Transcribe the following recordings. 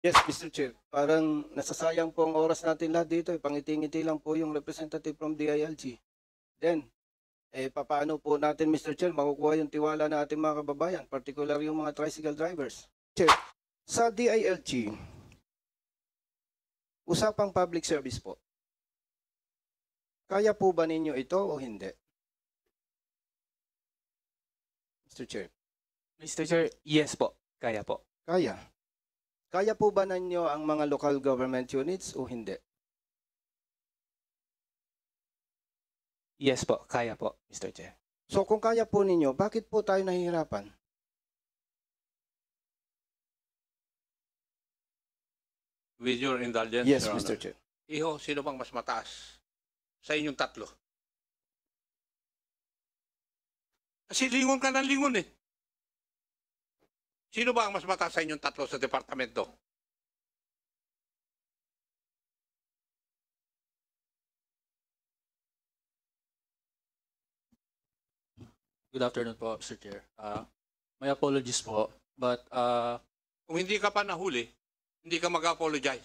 Yes, Mr. Chair. Parang nasasayang po ang oras natin lahat dito. Pangiti-ngiti lang po yung representative from DILG. Then, papaano po natin, Mr. Chair, makukuha yung tiwala ng ating mga kababayan, particular yung mga tricycle drivers? Chair, sa DILG, usapang public service po. Kaya po ba ninyo ito o hindi? Mr. Chair. Mr. Chair, yes po. Kaya po. Kaya. Kaya po ba ninyo ang mga local government units o hindi? Yes po. Kaya po, Mr. Chair. So kung kaya po ninyo, bakit po tayo nahihirapan? With your indulgence, Yes, Your Mr. Honor. Chair. Iho, sino bang mas mataas sa inyong tatlo? Kasi lingon ka ng lingon eh. Sino ba ang mas mataas sa inyong tatlo sa departamento? Good afternoon po, Mr. Chair. My apologies po, but Kung hindi ka pa nahuli, hindi ka mag-apologize.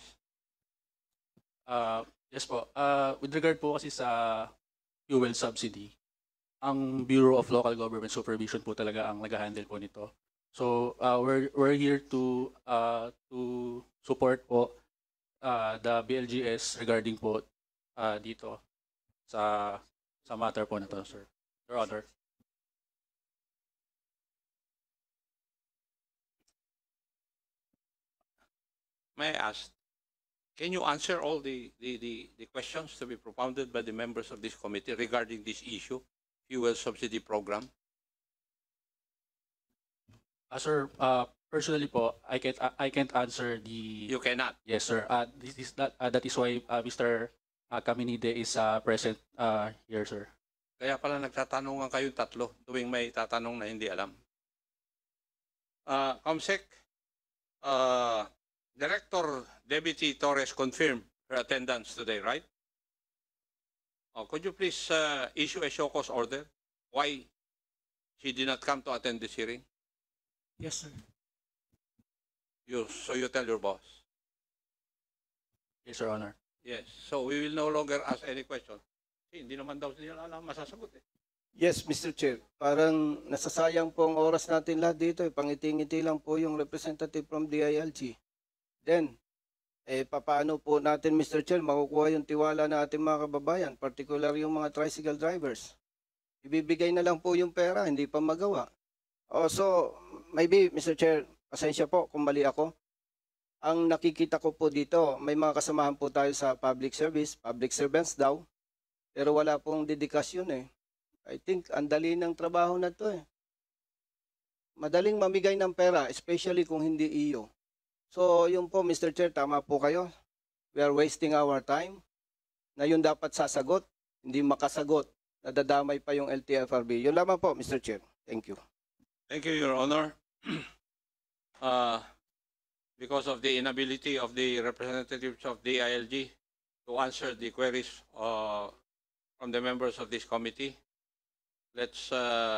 yes po, with regard po kasi sa fuel subsidy, ang Bureau of Local Government Supervision po talaga ang nag-handle po nito. So we're here to support po the BLGS regarding po dito sa matter po na to, sir. Your Honor. May I ask, can you answer all the questions to be propounded by the members of this committee regarding this issue, fuel subsidy program? Sir, personally po, I can't answer the. You cannot. Yes, sir. That is why Mr. Caminide is present here, sir. Kaya pala nagtatanungan kayong tatlo tuwing may tatanong na hindi alam. Comsec, Director Deputy Torres confirmed her attendance today, right? Could you please issue a show cause order? Why she did not come to attend this hearing? Yes, sir. So you tell your boss. Yes, Your Honor. Yes. So we will no longer ask any question. Hindi naman daw nila alam masasagot eh. Yes, Mr. Chair. Parang nasasayang po ang oras natin lahat dito. Pangiti-ngiti lang po yung representative from DILG. Then, papaano po natin, Mr. Chair, makukuha yung tiwala ng ating mga kababayan, particular yung mga tricycle drivers? Ibibigay na lang po yung pera, hindi pa magawa. So, maybe, Mr. Chair, pasensya po kung mali ako. Ang nakikita ko po dito, may mga kasamahan po tayo sa public service, public servants daw, pero wala pong dedikasyon eh. I think, ang dali ng trabaho na to eh. Madaling mamigay ng pera, especially kung hindi iyo. So, yun po, Mr. Chair, tama po kayo. We are wasting our time na yun dapat sasagot, hindi makasagot, nadadamay pa yung LTFRB. Yun lamang po, Mr. Chair. Thank you. Thank you, Your Honor. Because of the inability of the representatives of the ILG to answer the queries from the members of this committee, let's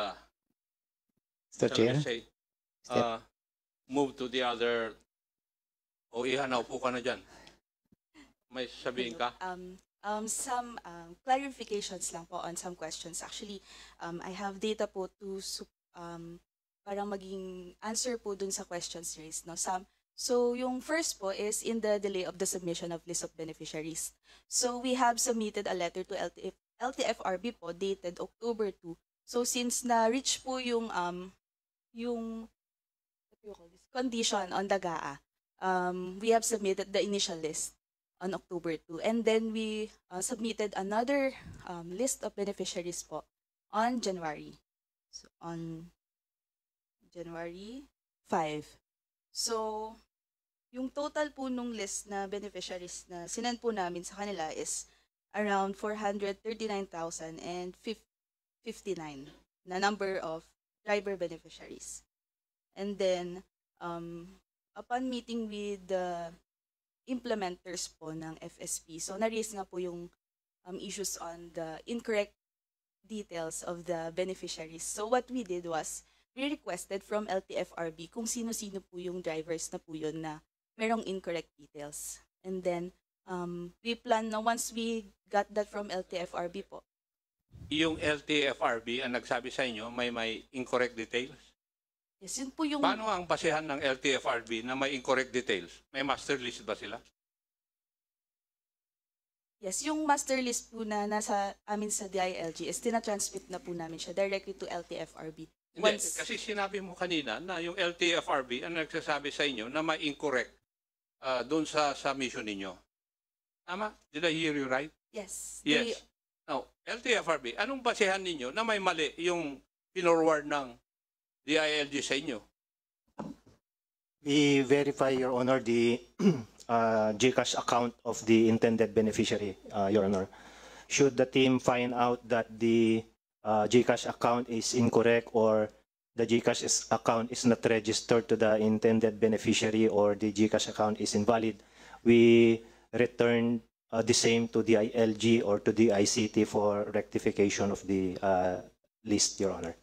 Mr. Chair. say, move to the other. O Iha, naupo ka na dyan. May sabihin ka? Some clarifications lang po on some questions. Actually, I have data po to parang maging answer po dun sa questions raised. No? So yung first po is in the delay of the submission of list of beneficiaries. So we have submitted a letter to LTFRB po dated October 2. So since na-reach po yung condition on the GAA, we have submitted the initial list on October 2. And then we submitted another list of beneficiaries po on January. So on January 5. So, yung total po nung list na beneficiaries na sinend po namin sa kanila is around 439,059 na number of driver beneficiaries. And then, upon meeting with the implementers po ng FSP, so na-raise nga po yung issues on the incorrect details of the beneficiaries. So what we did was, we requested from LTFRB kung sino-sino po yung drivers na po yun na merong incorrect details. And then, we plan na once we got that from LTFRB po. Yung LTFRB ang nagsabi sa inyo may incorrect details. Yes, yun po yung... Paano ang basehan ng LTFRB na may incorrect details? May master list ba sila? Yes, yung master list po na nasa amin sa DILG is tina-transmit na po namin siya directly to LTFRB. Hindi, kasi sinabi mo kanina na yung LTFRB ang nagsasabi sa inyo na may incorrect doon sa mission ninyo. Tama? Did I hear you right? Yes. Yes. Now, LTFRB, anong basehan ninyo na may mali yung pinorward ng DILG sa inyo? We verify, Your Honor, the GCash account of the intended beneficiary, Your Honor. Should the team find out that the GCash account is incorrect or the GCash account is not registered to the intended beneficiary or the GCash account is invalid, we return the same to the ILG or to the ICT for rectification of the list, Your Honor.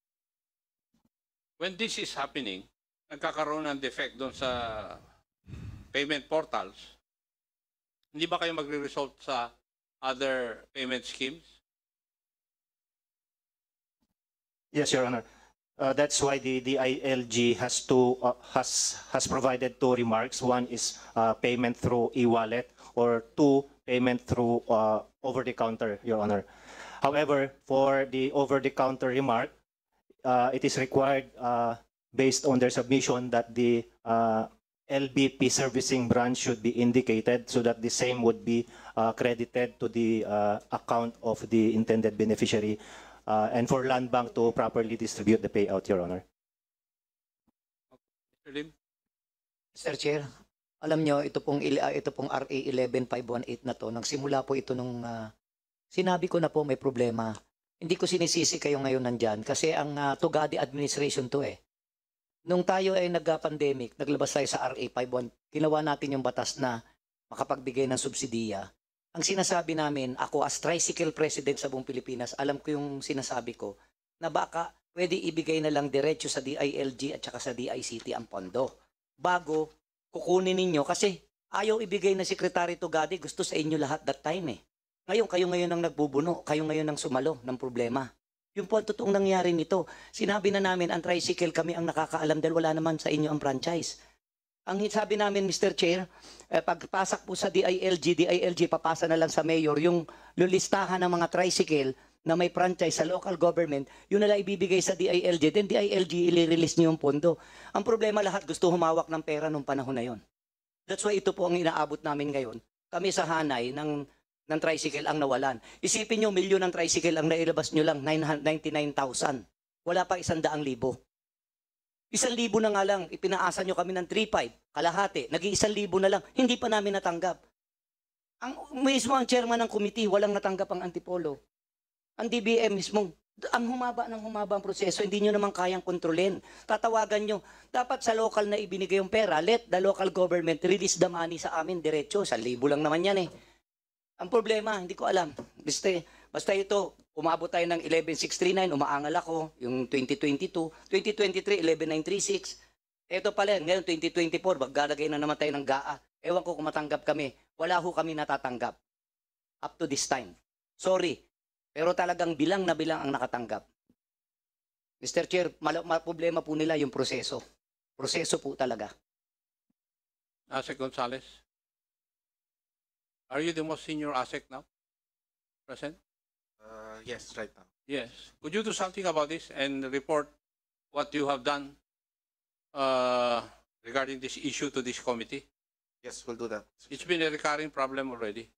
When this is happening, nagkakaroon ng defect doon sa payment portals, hindi ba kayo magre-result sa other payment schemes? Yes, Your Honor. That's why the ILG has provided two remarks. One is payment through e-wallet, or two, payment through over-the-counter, Your Honor. However, for the over-the-counter remark, it is required based on their submission that the LBP servicing branch should be indicated so that the same would be credited to the account of the intended beneficiary and for Land Bank to properly distribute the payout, Your Honor. Mr. Lim? Mr. Chair, alam nyo, ito pong RA 11518 na to, nagsimula po ito nung sinabi ko na po may problema. Hindi ko sinisisi kayo ngayon nandyan kasi ang Tugadi administration to eh. Nung tayo ay nagka-pandemic, naglabas tayo sa RA 51, ginawa natin yung batas na makapagbigay ng subsidiya. Ang sinasabi namin, ako as tricycle president sa buong Pilipinas, alam ko yung sinasabi ko, na baka pwede ibigay na lang diretso sa DILG at saka sa DICT ang pondo. Bago, kukunin ninyo kasi ayaw ibigay na Secretary Tugadi, gusto sa inyo lahat that time eh. Ngayon, kayo ngayon ang nagbubuno, kayo ngayon ang sumalo ng problema. Yung po ang totoong nangyari nito. Sinabi na namin, ang tricycle kami ang nakakaalam dahil wala naman sa inyo ang franchise. Ang sabi namin, Mr. Chair, pagpasak po sa DILG, papasa na lang sa mayor, yung lulistahan ng mga tricycle na may franchise sa local government, yun na lang ibibigay sa DILG, then DILG i-release niyo yung pondo. Ang problema lahat, gusto humawak ng pera nung panahon na yon. That's why ito po ang inaabot namin ngayon. Kami sa hanay ng tricycle ang nawalan. Isipin nyo, milyon ng tricycle ang nailabas nyo lang, 999,000. Wala pa 100,000. 1,000 na nga lang, ipinaasa nyo kami ng 3,500, kalahati, nag-1,000 na lang, hindi pa namin natanggap. Mismo ang chairman ng committee, walang natanggap ang Antipolo. Ang DBM mismo, ang humaba ang proseso, hindi nyo naman kayang kontrolin. Tatawagan nyo, dapat sa local na ibinigay yung pera, let the local government release the money sa amin diretso, 1,000 lang naman yan eh. Ang problema, hindi ko alam. Basta ito, umabot tayo ng 11,639, umaangal ako, yung 2022, 2023, 11,936. Ito pala, ngayon 2024, maglalagay na naman tayo ng GAA. Ewan ko kung matanggap kami. Wala ho kami natatanggap. Up to this time. Sorry. Pero talagang bilang na bilang ang nakatanggap. Mr. Chair, problema po nila yung proseso. Proseso po talaga. ASEC Gonzales? Are you the most senior ASEC now? Present? Yes, right now. Yes. Could you do something about this and report what you have done regarding this issue to this committee? Yes, we'll do that. It's been a recurring problem already.